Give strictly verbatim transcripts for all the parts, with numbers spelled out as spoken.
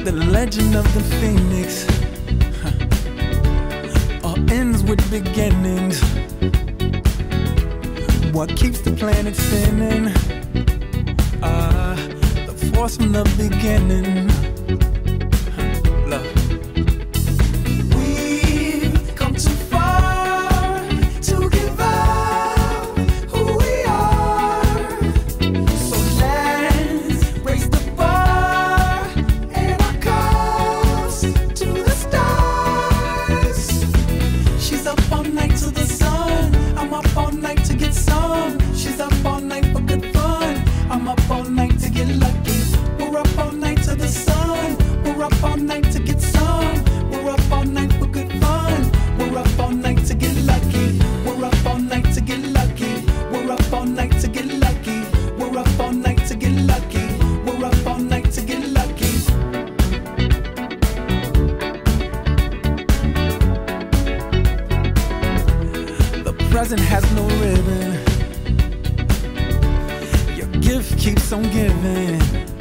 The legend of the phoenix huh. all ends with beginnings. What keeps the planet spinning? Ah, uh, the force from the beginning. Huh. Love. Present has no ribbon. Your gift keeps on giving.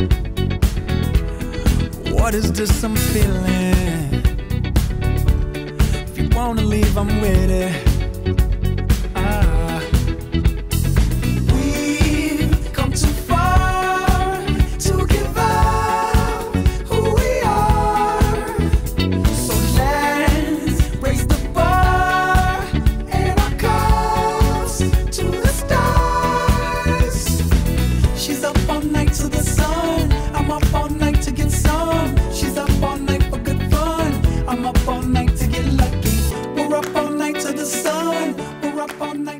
What is this I'm feeling? If you wanna leave, I'm with it. Up all night to the sun. We're up all night